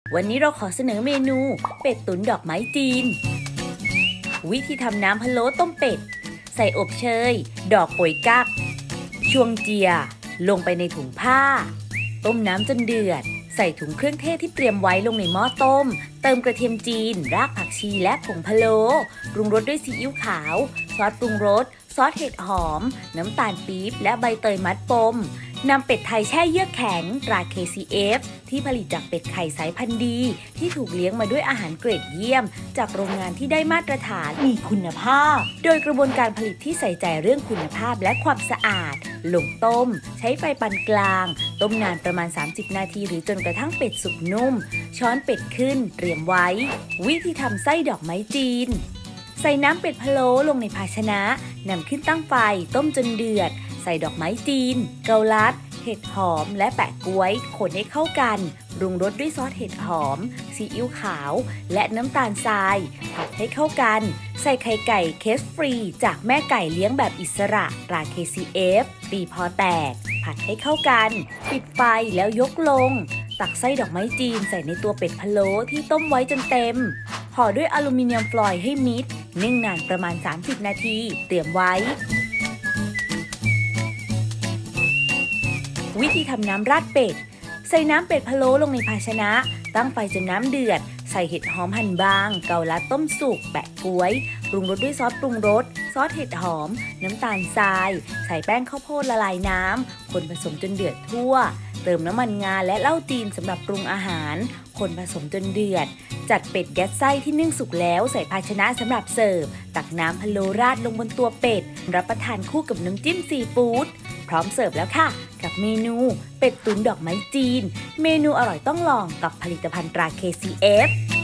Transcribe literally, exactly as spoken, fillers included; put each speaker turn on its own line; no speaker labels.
วันนี้เราขอเสนอเมนูเป็ดตุ๋นดอกไม้จีนวิธีทำน้ำพะโล้ต้มเป็ดใส่อบเชยดอกโป่ยกั๊กชวงเจียลงไปในถุงผ้าต้มน้ำจนเดือดใส่ถุงเครื่องเทศที่เตรียมไว้ลงในหม้อต้มเติมกระเทียมจีนรากผักชีและผงพะโล้ปรุงรสด้วยซีอิ๊วขาวซอสปรุงรสซอสเห็ดหอมน้ำตาลปี๊บและใบเตยมัดปมนำเป็ดไทยแช่เยือกแข็งตรา เค ซี เอฟ ที่ผลิตจากเป็ดไข่สายพันธุ์ดีที่ถูกเลี้ยงมาด้วยอาหารเกรดเยี่ยมจากโรงงานที่ได้มาตรฐานมีคุณภาพโดยกระบวนการผลิตที่ใส่ใจเรื่องคุณภาพและความสะอาดลงต้มใช้ไฟปานกลางต้มนานประมาณสามสิบนาทีหรือจนกระทั่งเป็ดสุกนุ่มช้อนเป็ดขึ้นเตรียมไว้วิธีทำไส้ดอกไม้จีนใส่น้ำเป็ดพะโล้ลงในภาชนะนำขึ้นตั้งไฟต้มจนเดือดใส่ดอกไม้จีนเกาลัดเห็ดหอมและแปะก๊วยคนให้เข้ากันปรุงรสด้วยซอสเห็ดหอมซีอิ๊วขาวและน้ำตาลทรายผัดให้เข้ากันใส่ไข่ไก่เคสฟรีจากแม่ไก่เลี้ยงแบบอิสระตรา เค ซี เอฟ ตีพอแตกผัดให้เข้ากันปิดไฟแล้วยกลงตักไส้ดอกไม้จีนใส่ในตัวเป็ดพะโล้ที่ต้มไว้จนเต็มห่อด้วยอลูมิเนียมฟอยล์ให้มิดนึ่งนานประมาณสามสิบนาทีเตรียมไว้วิธีทำน้ำราดเป็ดใส่น้ำเป็ดพะโล้ลงในภาชนะตั้งไฟจนน้ำเดือดใส่เห็ดหอมหั่นบางเกาลัดต้มสุกแปะก๊วยปรุงรสด้วยซอสปรุงรสซอสเห็ดหอมน้ำตาลทรายใส่แป้งข้าวโพดละลายน้ำคนผสมจนเดือดทั่วเติมน้ำมันงาและเหล้าจีนสำหรับปรุงอาหารคนผสมจนเดือดจัดเป็ดยัดไส้ที่นึ่งสุกแล้วใส่ภาชนะสำหรับเสิร์ฟตักน้ำพะโล้ราดลงบนตัวเป็ดรับประทานคู่กับน้ำจิ้มซีฟู้ดพร้อมเสิร์ฟแล้วค่ะกับเมนูเป็ดตุ๋นดอกไม้จีนเมนูอร่อยต้องลองกับผลิตภัณฑ์ตรา เค ซี เอฟ